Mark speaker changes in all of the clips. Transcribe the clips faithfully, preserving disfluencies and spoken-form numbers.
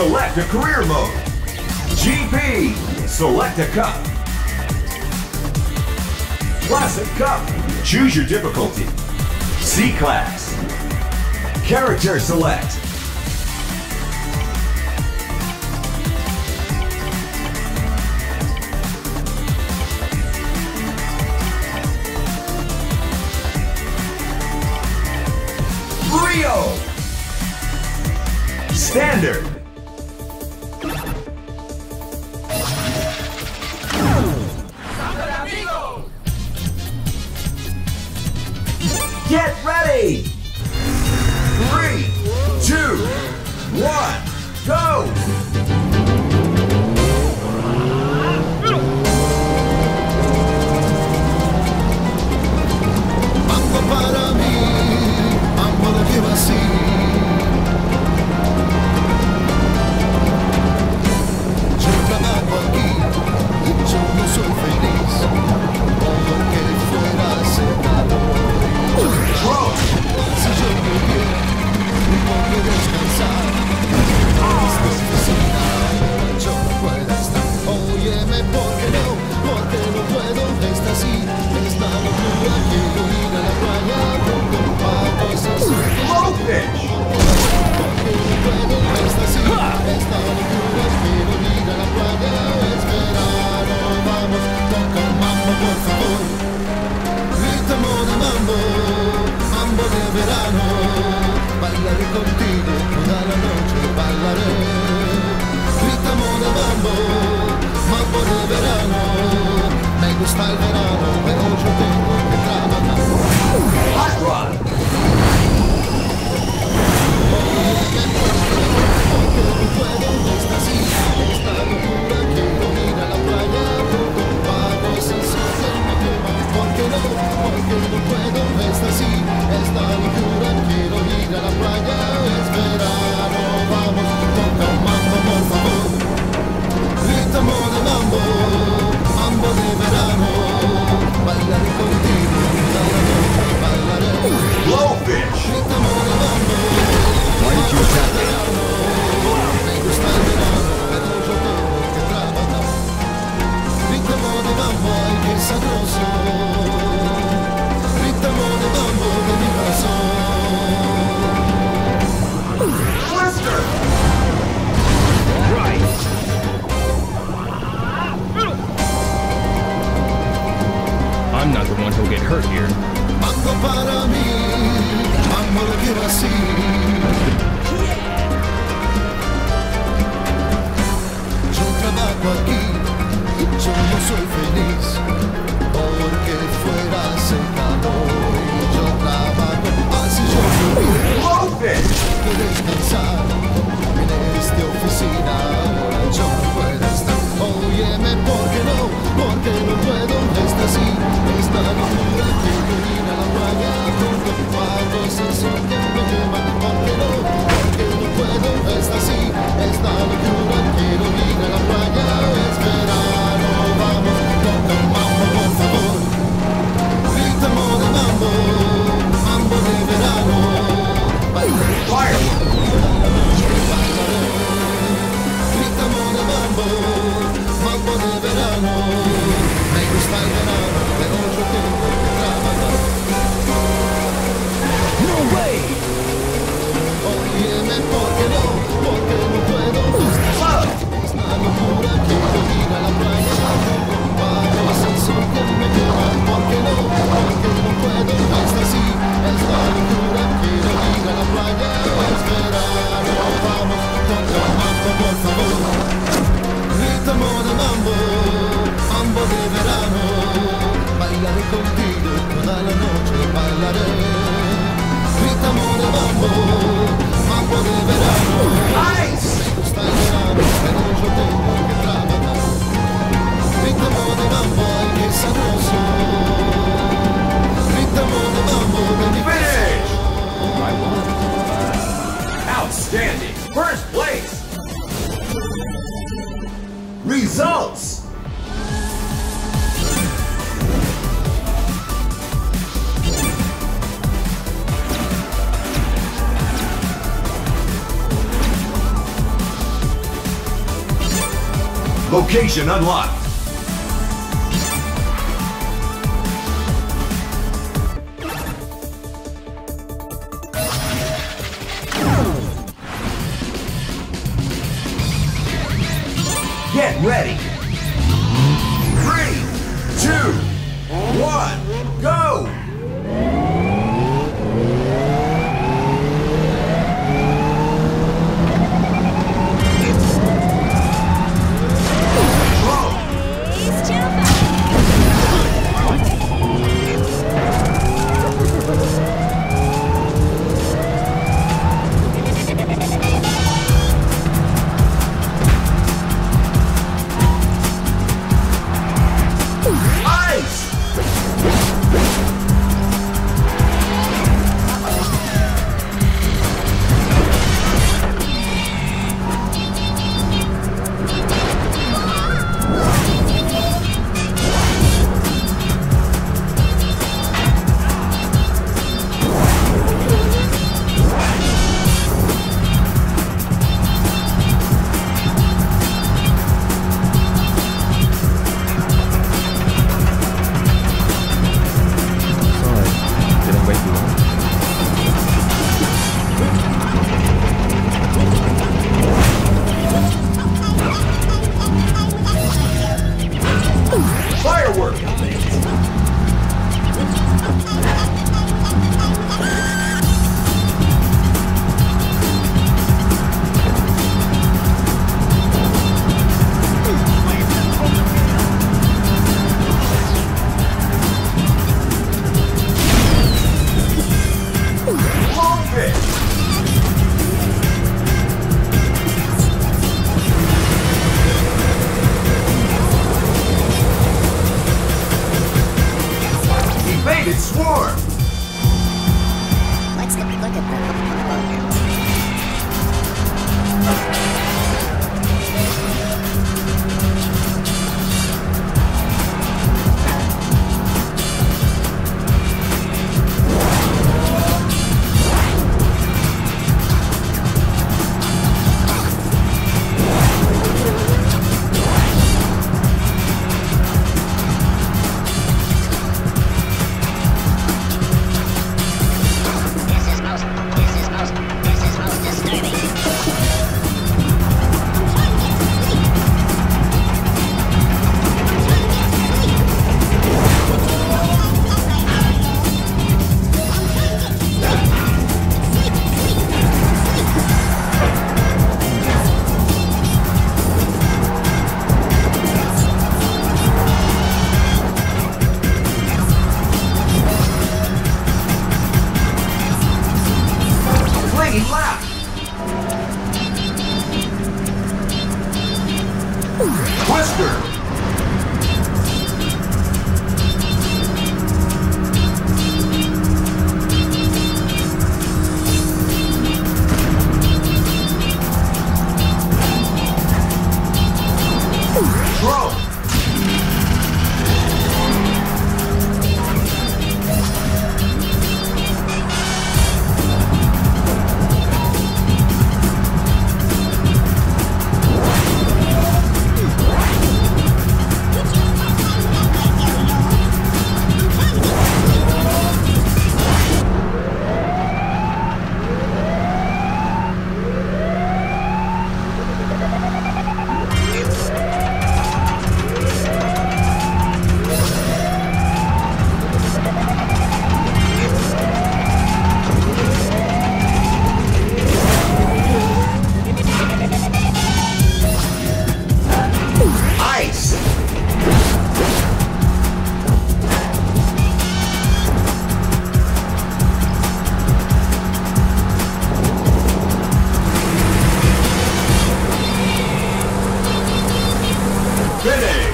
Speaker 1: select a career mode. G P, select a cup. Classic cup, choose your difficulty. C-Class, character select. Rio, standard. Get ready! Three, two, one, go!
Speaker 2: Mambo para mí, mambo lo quiero así. Yo trabajo aquí y yo no soy feliz, porque fuera sentado. Si yo pudiera un poco descansar, esta oficina yo no puedo estar. Óyeme, ¿por qué no? Porque no puedo estar así. Esta locura, quiero ir a la playa con un pato sensual. Porque no puedo estar así. Esta locura, quiero ir a la playa. Es verano, vamos, toca un mambo, por favor. Ritmo de mambo, mambo de verano, bailaré contigo toda la noche, bailaré. Ritmo de mambo, mambo de verano, me gusta el verano, pero yo tengo que trabajar.
Speaker 1: Hot Rod.
Speaker 2: Porque no puedo estar así, esta locura, quiero ir a la playa, con un pago sensual que me quema. ¿Por qué no? Porque no puedo estar así, esta locura, quiero ir a la playa, es verano, vamos, toca un mambo, por favor. Ritmo de mambo, mambo de verano, bailaré contigo toda la noche, bailaré.
Speaker 1: Blowfish.
Speaker 2: Ritmo de mambo, mambo de verano, me gusta el verano, pero yo tengo que trabajar. Ritmo de mambo, ay que sabroso, ritmo de mambo de mi corazón.
Speaker 1: Twister.
Speaker 3: Right. I'm not the one who'll get hurt here.
Speaker 2: Mambo para mí, mambo lo quiero así. Yo trabajo aquí y yo no soy feliz, porque fuera sentado y yo trabajo así yo pudiera
Speaker 1: Blowfish.
Speaker 2: descansar en esta oficina. Ahora yo no puedo estar. Óyeme, ¿por qué no? Porque no puedo estar así. Esta locura, quiero ir a la playa con un pato sensual que me quema. ¿Por qué no? Porque no puedo estar así. Esta locura, quiero ir a la playa. Es verano, vamos, toca un mambo, por favor. Ritmo de mambo, mambo de verano. Bailaré,
Speaker 1: Fire.
Speaker 2: bailaré. Ritmo de mambo, mambo de verano. Me gusta el verano, pero yo tengo que trabajar.
Speaker 3: No way!
Speaker 2: Óyeme, ¿por qué no? Porque no puedo estar así. Esta locura, quiero ir a la playa con un pato sensual que me quema. ¿Por qué no? Porque no puedo estar así. Esta locura, quiero ir a la playa. Es verano, vamos, toca un mambo, por favor. Ritmo de mambo, mambo de verano, bailaré contigo toda la noche, bailaré. Ritmo de mambo, mambo de verano.
Speaker 1: Nice.
Speaker 2: Me gusta el verano, pero yo tengo que trabajar. Ritmo de mambo, ay que sabroso. Ritmo de mambo de mi
Speaker 1: Finish. Outstanding. First place. Results. Location unlocked. Get ready. Three, two, one, go! Swarm!
Speaker 4: Let's look, look at that.
Speaker 1: Twister! Throw! Finish!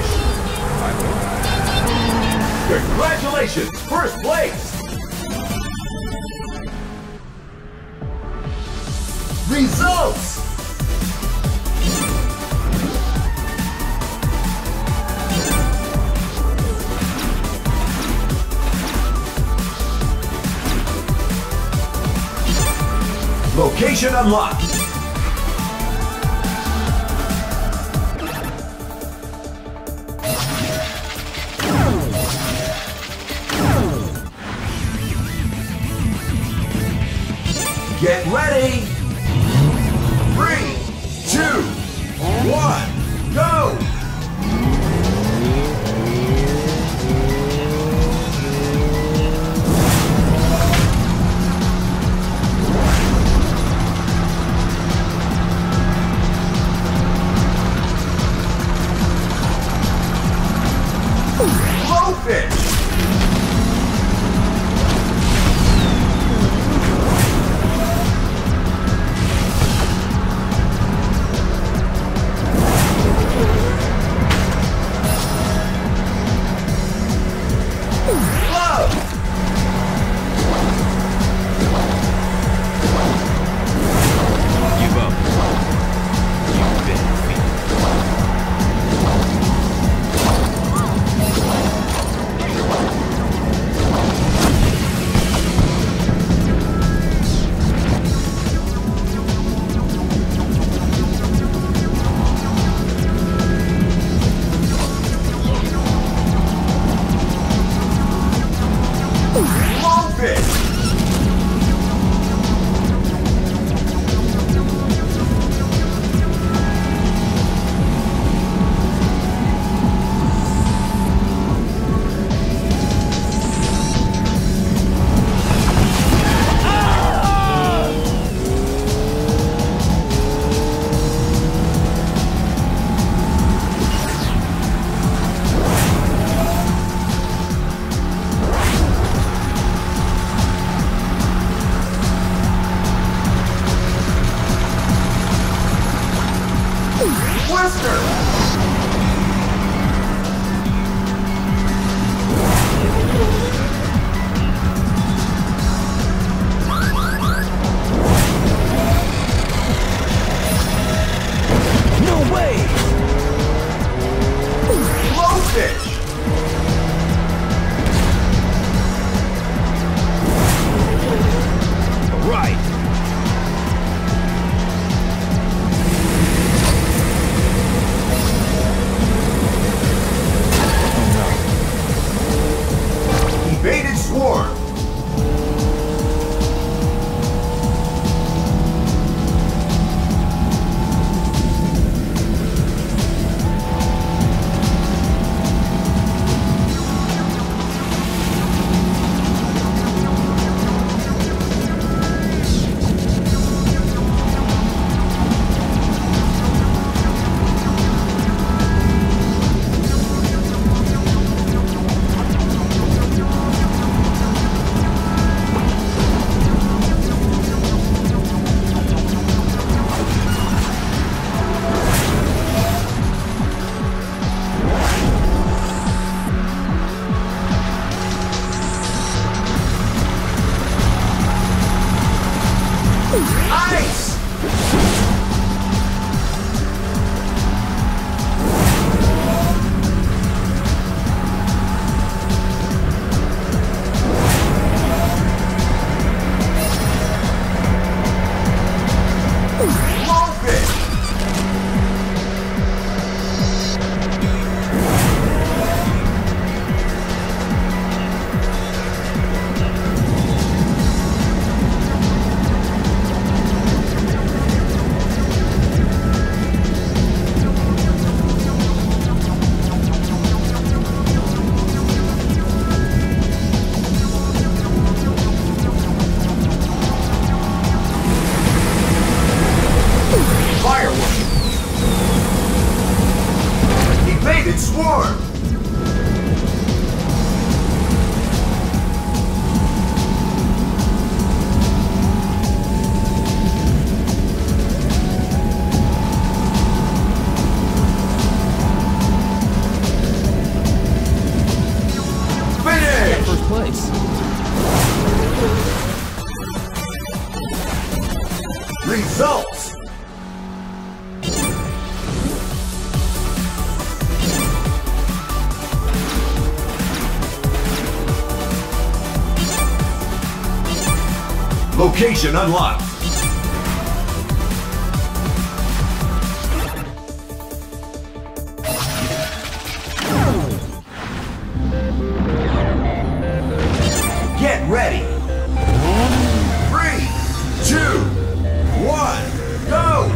Speaker 1: Congratulations! First place! Results! Location unlocked! Activated Swarm!
Speaker 3: Got first place.
Speaker 1: Results! Location unlocked. Get ready. Three, two, one, go!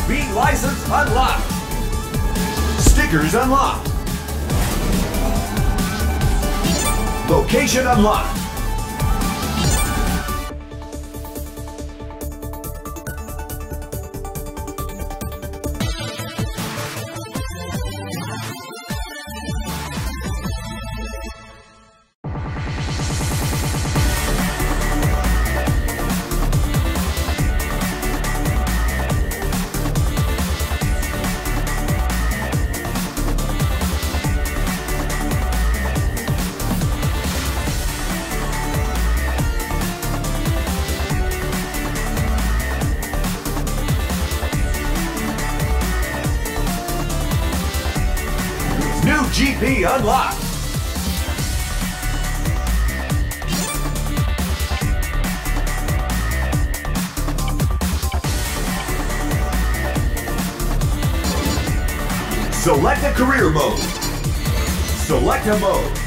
Speaker 1: Beat license unlocked. Stickers unlocked. Location unlocked. New G P unlocked. Select a career mode. Select a mode.